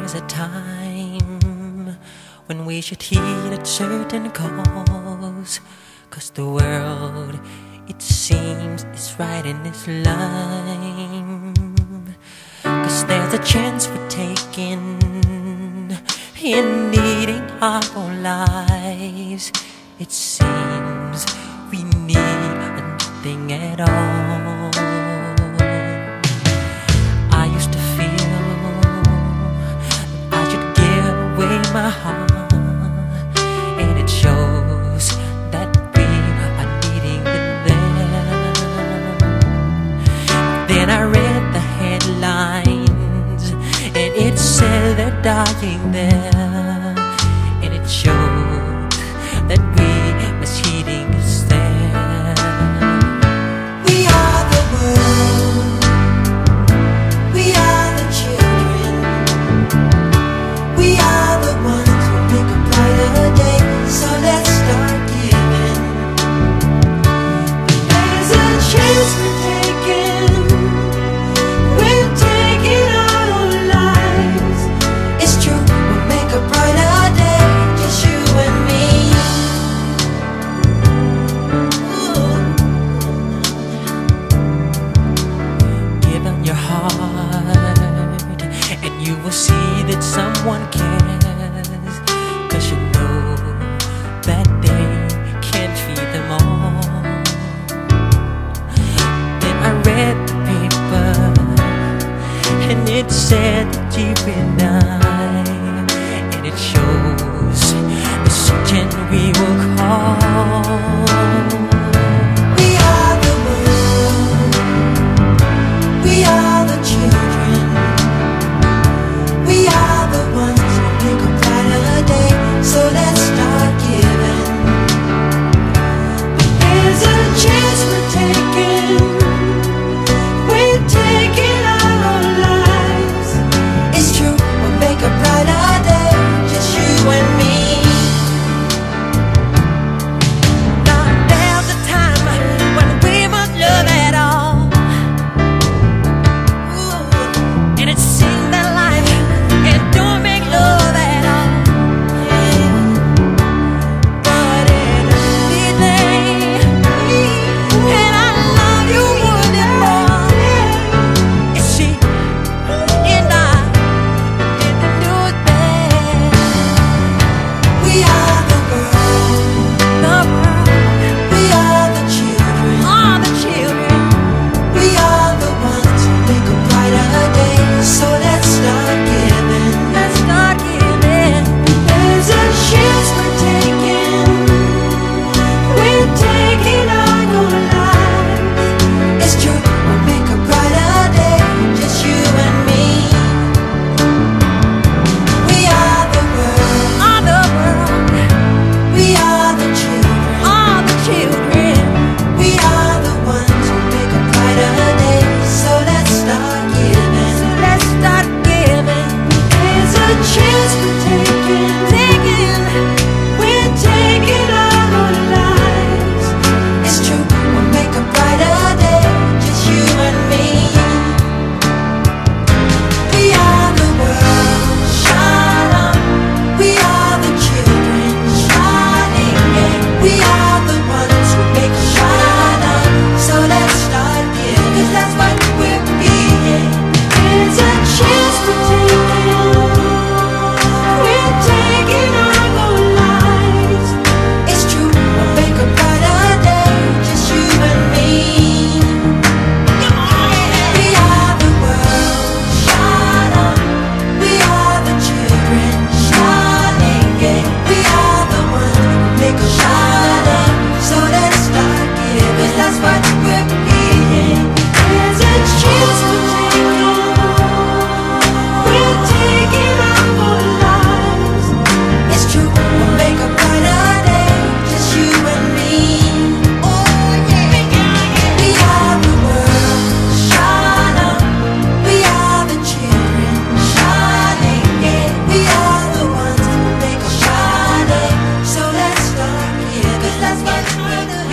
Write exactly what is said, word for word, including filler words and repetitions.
there's a time when we should heed a certain cause, 'cause the world, it seems, is right in its line. 'Cause there's a chance we're taking in needing our own lives. It seems we need nothing at all. I used to feel that I should give away my heart, and it shows that we are needing it there. Then I read the headlines, and it said they're dying there, and it showed that we misheeding is there. We are the world, we are the children, we are the ones who make a brighter day. So let's start giving. There's a chance we're taking, we're taking our own lives. It's true, we'll make a brighter day, just you and me. Your heart, and you will see that someone cares, 'cause you know that they can't feed them all. Then I read the paper, and it said that deep in night, and it shows the certain we will call. We are the world, we are the children, we are the ones who make a brighter day. So let's start giving. There's a chance we're taking, we're taking our own lives. It's true, we'll make a brighter day, just you and me. Now there's a time when we must love at all, and it seems that life can don't make love at all. But in anything, and I love you more than more. It's she and I didn't do it bad. We are the world, The world, we are the children, all the children, we are the ones who make a brighter day. So let's start giving. let's start giving. There's a chance we're taking, we're taking our own lives. It's true, we'll make a brighter day, just you and me. We are the world, All the world, we are the children, all the children, we are the ones who make a brighter day. So let's start giving. let's start giving. There's a chance we're taking, Taking, we're taking our own lives. It's true, we'll make a brighter day, just you and me. We are the world, shine on. We are the children, shining, yeah. We are the ones who make a shine on. So let's start giving, 'cause that's what we're being. There's a chance we're taking, we're taking our own lives. It's true, we'll make a brighter day, just you and me. We are the world, shine on. We are the children, shining, yeah. We are the ones who make a shine on. So let's start giving, 'cause that's what we're being. There's a chance we're taking, we're taking our own lives. It's true, we'll make a brighter day, just you and me. Oh yeah, we are the world, shine on. We are the children, shining, yeah. We are the ones who make a shine on. So let's start here, 'cause that's what we're doing.